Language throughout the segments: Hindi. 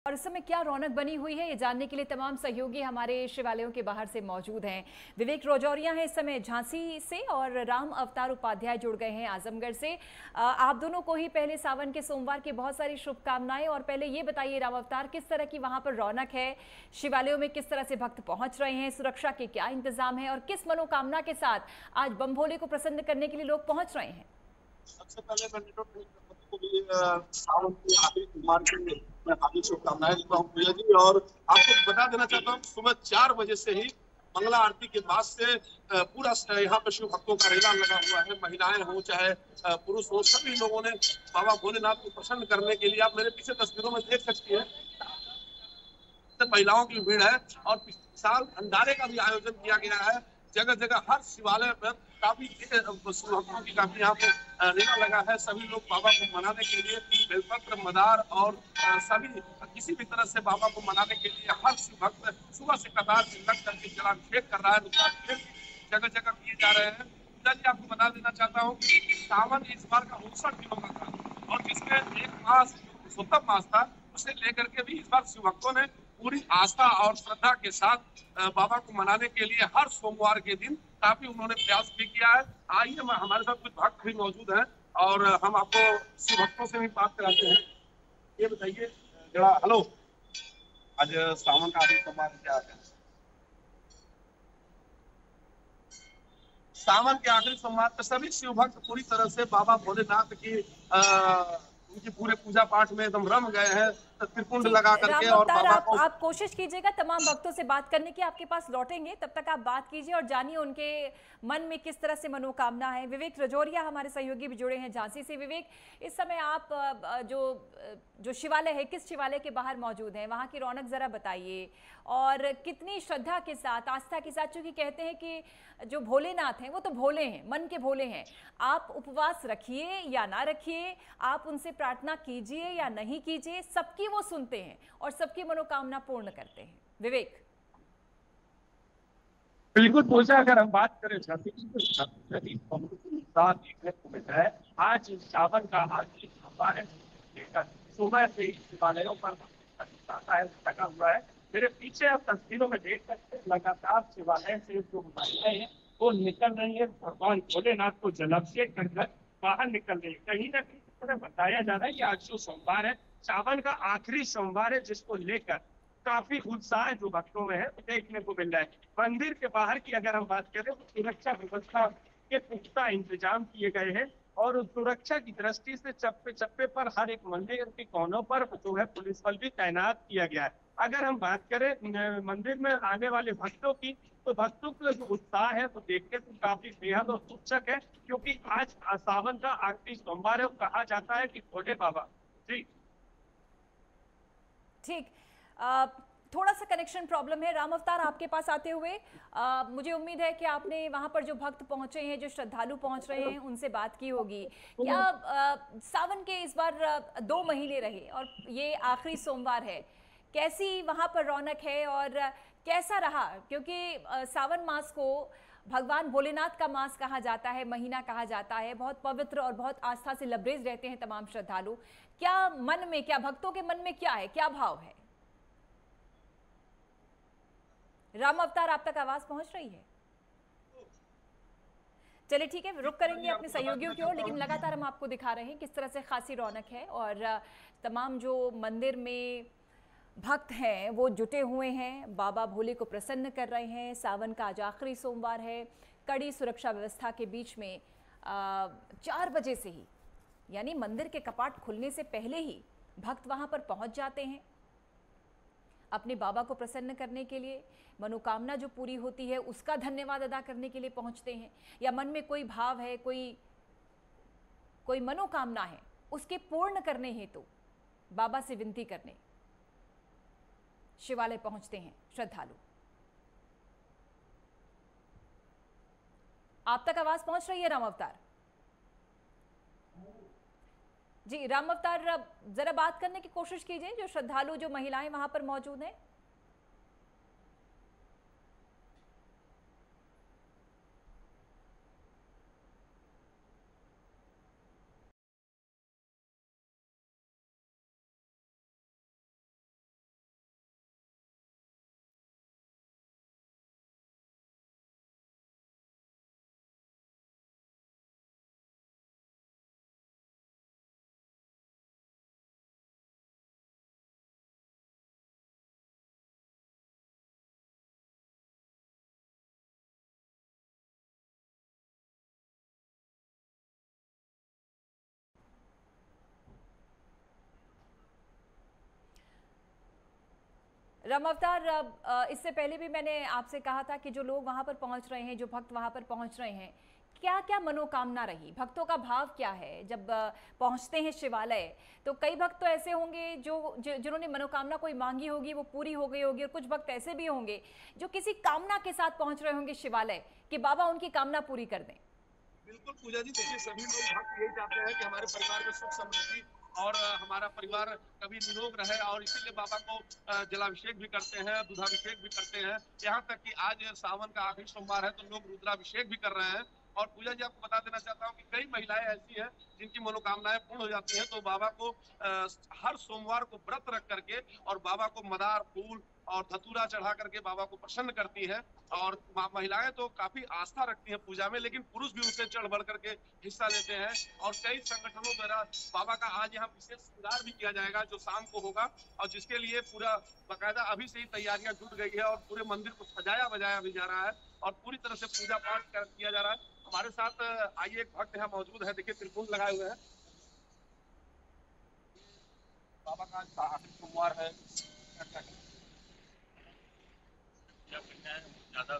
और इस समय क्या रौनक बनी हुई है, ये जानने के लिए तमाम सहयोगी हमारे शिवालयों के बाहर से मौजूद हैं। विवेक रोजौरिया हैं इस समय झांसी से और राम अवतार उपाध्याय जुड़ गए हैं आजमगढ़ से। आप दोनों को ही पहले सावन के सोमवार की बहुत सारी शुभकामनाएं। और पहले ये बताइए राम अवतार, किस तरह की वहां पर रौनक है, शिवालयों में किस तरह से भक्त पहुंच रहे हैं, सुरक्षा के क्या इंतजाम है और किस मनोकामना के साथ आज बम भोले को प्रसन्न करने के लिए लोग पहुंच रहे हैं? सबसे पहले मैं नेटवर्क को भी सावन के आखिरी सोमवार की मैं हार्दिक शुभकामनाएं देता हूँ भैया जी। और आपको बता देना चाहता हूँ, सुबह 4 बजे से ही मंगला आरती के बाद से पूरा यहाँ पे शिव भक्तों का रेला लगा हुआ है। महिलाएं हो चाहे पुरुष हो, सभी लोगों ने बाबा भोलेनाथ को प्रसन्न करने के लिए, आप मेरे पीछे तस्वीरों में देख सकती हैं, महिलाओं की भीड़ है। और पिछले साल भंडारे का भी आयोजन किया गया है। जगह जगह हर शिवालय पर काफी भक्तों की काफी यहाँ पे रेला लगा है। सभी लोग बाबा को मनाने के लिए बेलपत्र, मदार और सभी किसी भी तरह से बाबा को मनाने के लिए हर शिव भक्त सुबह से कतार में लग करके जलाभिषेक कर रहा है। जगह जगह किए जा रहे हैं। जी, आपको बता देना चाहता हूँ कि सावन इस बार का 59 दिनों का था और जिसमें एक मास पुरुषोत्तम मास था, उसे लेकर के भी इस बार शिव भक्तों ने पूरी आस्था और श्रद्धा के साथ बाबा को मनाने के लिए हर सोमवार के दिन काफी उन्होंने प्रयास भी किया है। आइए, हमारे साथ कुछ भक्त भी मौजूद हैं और हम आपको शिव भक्तों से भी बात कराते हैं। ये बताइए जरा, हेलो, आज सावन का आखिरी सोमवार क्या है? सावन के आखिरी सोमवार पर सभी शिव भक्त पूरी तरह से बाबा भोलेनाथ की उनकी पूरे पूजा पाठ में एकदम रम गए हैं, त्रिपुंड ठीक, लगा करके राम और अवतार, बाबा को। आप कोशिश कीजिएगा तमाम भक्तों से बात करने की। आपके पास लौटेंगे, तब तक आप बात कीजिए और जानिए उनके मन में किस तरह से मनोकामना है। विवेक रजौरिया हमारे सहयोगी भी जुड़े हैं झांसी से। विवेक, इस समय आप जो शिवालय है, किस शिवालय के बाहर मौजूद हैं, वहाँ की रौनक जरा बताइए और कितनी श्रद्धा के साथ, आस्था के साथ, चूंकि कहते हैं कि जो भोलेनाथ हैं वो तो भोले हैं, मन के भोले हैं। आप उपवास रखिए या ना रखिए, आप उनसे प्रार्थना कीजिए या नहीं कीजिए, सबकी वो सुनते हैं और सबकी मनोकामना पूर्ण करते हैं। विवेक। बिल्कुल पूछा, अगर हम बात करें छाती की तो छाती उत्साह देखने को मिल रहा है। आज सावन का आखिरी सोमवार है, लेकर सुबह से ही शिवालयों पर लगा हुआ है। मेरे पीछे आप तस्वीरों में देख सकते हैं, लगातार शिवालय से जो महिलाएं हैं वो निकल रही है, भगवान भोलेनाथ को जलाभिषेक कर बाहर निकल रही है। कहीं ना कहीं बताया जा रहा है कि आज जो सोमवार है, सावन का आखिरी सोमवार है, जिसको लेकर काफी उत्साह जो भक्तों में है देखने को मिल रहा है। मंदिर के बाहर की अगर हम बात करें तो सुरक्षा व्यवस्था के पुख्ता इंतजाम किए गए हैं और उस सुरक्षा की दृष्टि से चप्पे चप्पे पर हर एक मंदिर के कोनों पर जो है पुलिस बल भी तैनात किया गया है। अगर हम बात करें मंदिर में आने वाले भक्तों की, तो भक्तों का जो उत्साह है तो देखने को काफी बेहद और सूचक है, क्योंकि आज सावन का आखिरी सोमवार है। कहा जाता है कि भोले बाबा जी। ठीक, थोड़ा सा कनेक्शन प्रॉब्लम है। राम अवतार, आपके पास आते हुए मुझे उम्मीद है कि आपने वहां पर जो भक्त पहुंचे हैं, जो श्रद्धालु पहुंच रहे हैं, उनसे बात की होगी। क्या सावन के इस बार 2 महीने रहे और ये आखिरी सोमवार है, कैसी वहां पर रौनक है और कैसा रहा? क्योंकि सावन मास को भगवान भोलेनाथ का मास कहा जाता है, महीना कहा जाता है, बहुत पवित्र और बहुत आस्था से लबरेज रहते हैं तमाम श्रद्धालु। क्या मन में, क्या भक्तों के मन में क्या है, क्या भाव है? राम अवतार, आप तक आवाज पहुंच रही है? चलिए ठीक है, रुक करेंगे अपने सहयोगियों की ओर, लेकिन लगातार हम आपको दिखा रहे हैं किस तरह से खासी रौनक है और तमाम जो मंदिर में भक्त हैं वो जुटे हुए हैं, बाबा भोले को प्रसन्न कर रहे हैं। सावन का आज आखिरी सोमवार है। कड़ी सुरक्षा व्यवस्था के बीच में 4 बजे से ही, यानी मंदिर के कपाट खुलने से पहले ही भक्त वहां पर पहुंच जाते हैं अपने बाबा को प्रसन्न करने के लिए। मनोकामना जो पूरी होती है उसका धन्यवाद अदा करने के लिए पहुंचते हैं, या मन में कोई भाव है, कोई मनोकामना है, उसके पूर्ण करने हेतु बाबा से विनती करने शिवालय पहुंचते हैं श्रद्धालु। आप तक आवाज पहुंच रही है राम अवतार? जी राम अवतार, जरा बात करने की कोशिश कीजिए, जो श्रद्धालु, जो महिलाएं वहां पर मौजूद हैं। रामावतार, इससे पहले भी मैंने आपसे कहा था कि जो लोग वहां पर पहुंच रहे हैं, जो भक्त वहां पर पहुंच रहे हैं, क्या क्या मनोकामना रही, भक्तों का भाव क्या है जब पहुंचते हैं शिवालय? तो कई भक्त तो ऐसे होंगे जिन्होंने मनोकामना कोई मांगी होगी, वो पूरी हो गई होगी, और कुछ भक्त ऐसे भी होंगे जो किसी कामना के साथ पहुंच रहे होंगे शिवालय कि बाबा उनकी कामना पूरी कर दें। बिल्कुल पूजा जी, देखिए सभी लोग भक्त यही चाहते हैं कि हमारे परिवार में सुख समृद्धि और हमारा परिवार कभी निरोग रहे, और इसीलिए बाबा को जलाभिषेक भी करते हैं, दूधाभिषेक भी करते हैं। यहाँ तक कि आज सावन का आखिरी सोमवार है तो लोग रुद्राभिषेक भी कर रहे हैं। और पूजा जी, आपको बता देना चाहता हूँ कि कई महिलाएं ऐसी हैं जिनकी मनोकामनाएं पूर्ण हो जाती हैं, तो बाबा को हर सोमवार को व्रत रख करके और बाबा को मदार, फूल और धतूरा चढ़ा करके बाबा को प्रसन्न करती है। और महिलाएं तो काफी आस्था रखती हैं पूजा में, लेकिन पुरुष भी उनसे चढ़ बढ़ करके हिस्सा लेते हैं। और कई संगठनों द्वारा बाबा का आज यहाँ विशेष श्रृंगार भी किया जाएगा जो शाम को होगा, और जिसके लिए पूरा बाकायदा अभी से ही तैयारियां जुट गई है और पूरे मंदिर को सजाया बजाया भी जा रहा है और पूरी तरह से पूजा पाठ किया जा रहा है। हमारे साथ आइए एक भक्त यहाँ मौजूद है, देखिए त्रिशूल लगाए हुए हैं। बाबा का आखिरी सोमवार है, ज्यादा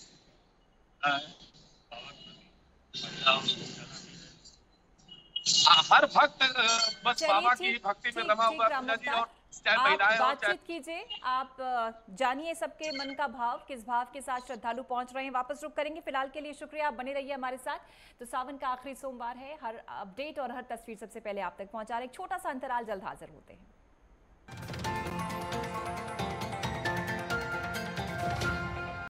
हर भक्त बस बाबा की भक्ति में रमा हुआ पूजा जी। और आप बातचीत कीजिए, आप जानिए सबके मन का भाव, किस भाव के साथ श्रद्धालु पहुंच रहे हैं। वापस रुक करेंगे, फिलहाल के लिए शुक्रिया, आप बने रहिए हमारे साथ। तो सावन का आखिरी सोमवार है, हर अपडेट और हर तस्वीर सबसे पहले आप तक पहुंचा रहे। एक छोटा सा अंतराल, जल्द हाजिर होते हैं।